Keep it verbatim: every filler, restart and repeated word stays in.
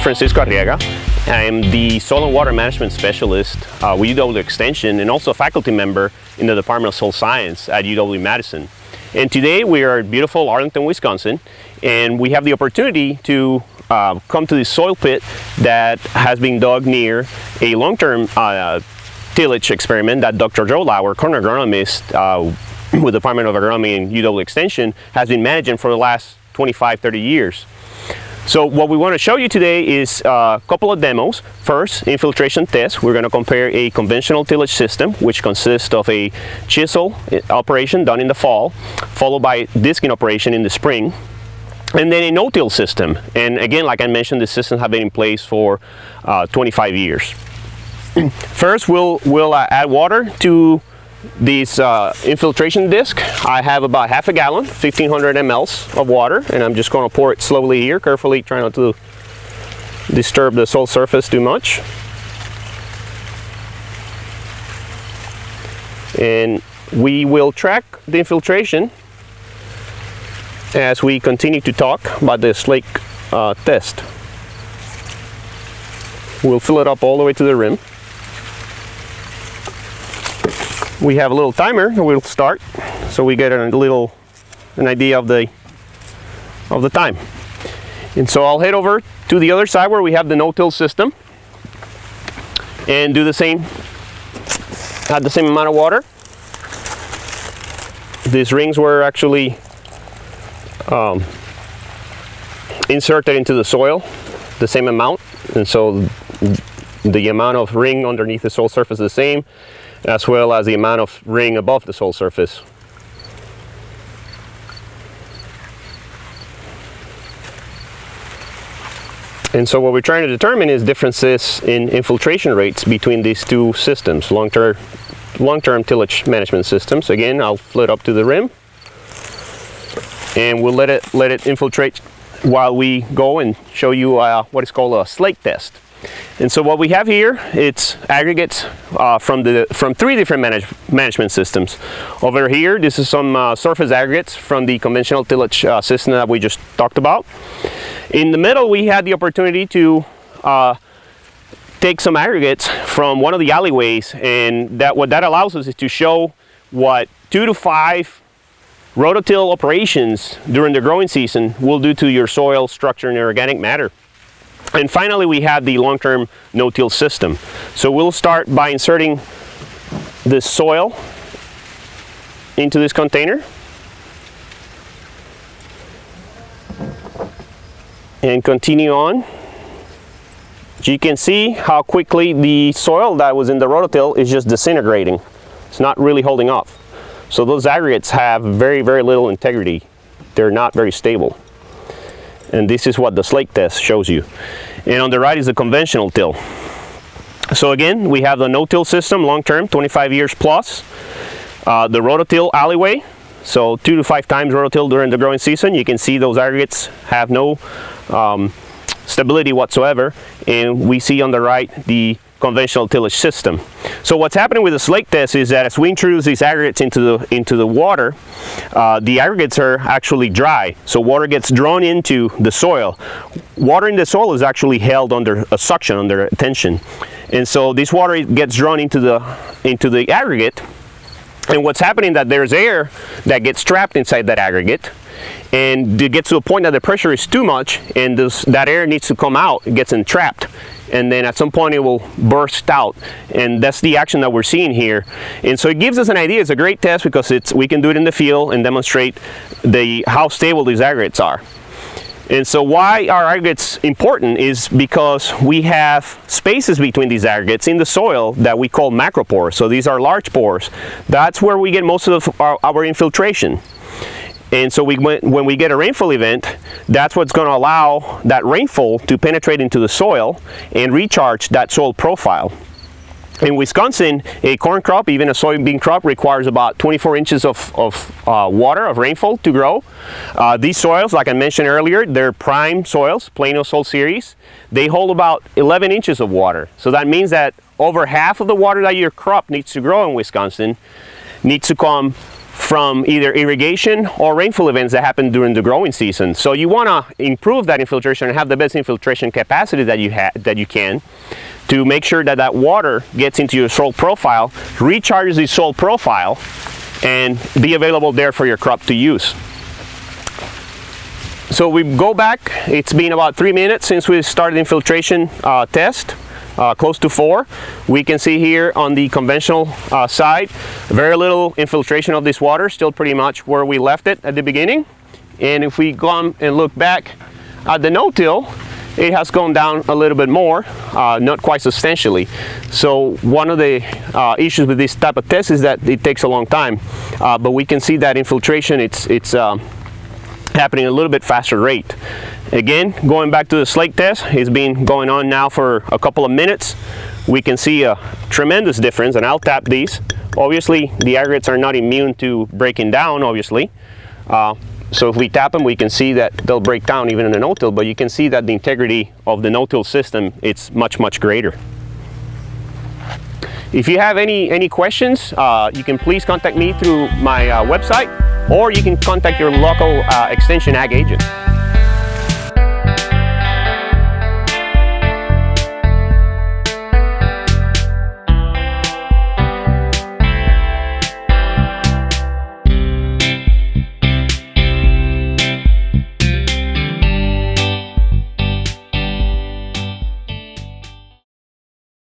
Francisco Arriaga. I'm the Soil and Water Management Specialist uh, with U W Extension and also a faculty member in the Department of Soil Science at U W Madison. And today we are at beautiful Arlington, Wisconsin, and we have the opportunity to uh, come to this soil pit that has been dug near a long-term uh, tillage experiment that Doctor Joe Lauer, corn agronomist uh, with the Department of Agronomy and U W Extension, has been managing for the last twenty-five, thirty years. So what we want to show you today is a couple of demos. First, infiltration test. We're going to compare a conventional tillage system, which consists of a chisel operation done in the fall, followed by disking operation in the spring, and then a no-till system. And again, like I mentioned, the systems have been in place for uh, twenty-five years. First, we'll, we'll uh, add water to this uh, infiltration disc. I have about half a gallon, fifteen hundred milliliters of water, and I'm just going to pour it slowly here, carefully, trying not to disturb the soil surface too much. And we will track the infiltration as we continue to talk about the slake uh, test. We'll fill it up all the way to the rim. We have a little timer and we'll start, so we get a little an idea of the of the time. And so I'll head over to the other side where we have the no-till system and do the same, add the same amount of water. These rings were actually um, inserted into the soil, the same amount, and so the amount of ring underneath the soil surface is the same, as well as the amount of ring above the soil surface. And so what we're trying to determine is differences in infiltration rates between these two systems, long-term long-term tillage management systems. Again, I'll fill it up to the rim, and we'll let it let it infiltrate while we go and show you uh, what is called a slate test. And so what we have here, it's aggregates uh, from the from three different manage, management systems. Over here, this is some uh, surface aggregates from the conventional tillage uh, system that we just talked about. In the middle, we had the opportunity to uh, take some aggregates from one of the alleyways, and that what that allows us is to show what two to five rototill operations during the growing season will do to your soil structure and organic matter. And finally, we have the long-term no-till system. So we'll start by inserting the soil into this container and continue on. You can see how quickly the soil that was in the rototill is just disintegrating. It's not really holding off. So those aggregates have very, very little integrity. They're not very stable. And this is what the slate test shows you. And on the right is the conventional till. So again, we have the no-till system, long-term, twenty-five years plus. Uh, the rototill alleyway, so two to five times rototill during the growing season. You can see those aggregates have no um, stability whatsoever. And we see on the right the conventional tillage system. So what's happening with the slate test is that as we introduce these aggregates into the into the water, uh, the aggregates are actually dry. So water gets drawn into the soil. Water in the soil is actually held under a suction, under tension, and so this water gets drawn into the into the aggregate. And what's happening that there's air that gets trapped inside that aggregate, and it gets to a point that the pressure is too much, and this, that air needs to come out. It gets entrapped. And then at some point it will burst out, and that's the action that we're seeing here. And so it gives us an idea. It's a great test because it's we can do it in the field and demonstrate the how stable these aggregates are. And so why are aggregates important is because we have spaces between these aggregates in the soil that we call macropores. So these are large pores. That's where we get most of our, our infiltration. And so we, when we get a rainfall event, that's what's going to allow that rainfall to penetrate into the soil and recharge that soil profile. In Wisconsin, a corn crop, even a soybean crop, requires about twenty-four inches of, of uh, water, of rainfall to grow. Uh, these soils, like I mentioned earlier, they're prime soils, Plano Soil Series. They hold about eleven inches of water. So that means that over half of the water that your crop needs to grow in Wisconsin needs to come from either irrigation or rainfall events that happen during the growing season. So you want to improve that infiltration and have the best infiltration capacity that you have that you can, to make sure that that water gets into your soil profile, recharges the soil profile, and be available there for your crop to use. So we go back, it's been about three minutes since we started infiltration uh, test, uh, close to four. We can see here on the conventional uh, side, very little infiltration of this water, still pretty much where we left it at the beginning. And if we go on and look back at the no-till, it has gone down a little bit more, uh, not quite substantially. So one of the uh, issues with this type of test is that it takes a long time, uh, but we can see that infiltration, it's, it's um, happening at a little bit faster rate. Again, going back to the slate test, it's been going on now for a couple of minutes. We can see a tremendous difference, and I'll tap these. Obviously, the aggregates are not immune to breaking down, obviously. Uh, so if we tap them, we can see that they'll break down even in a no-till, but you can see that the integrity of the no-till system, it's much, much greater. If you have any, any questions, uh, you can please contact me through my uh, website, or you can contact your local uh, extension ag agent.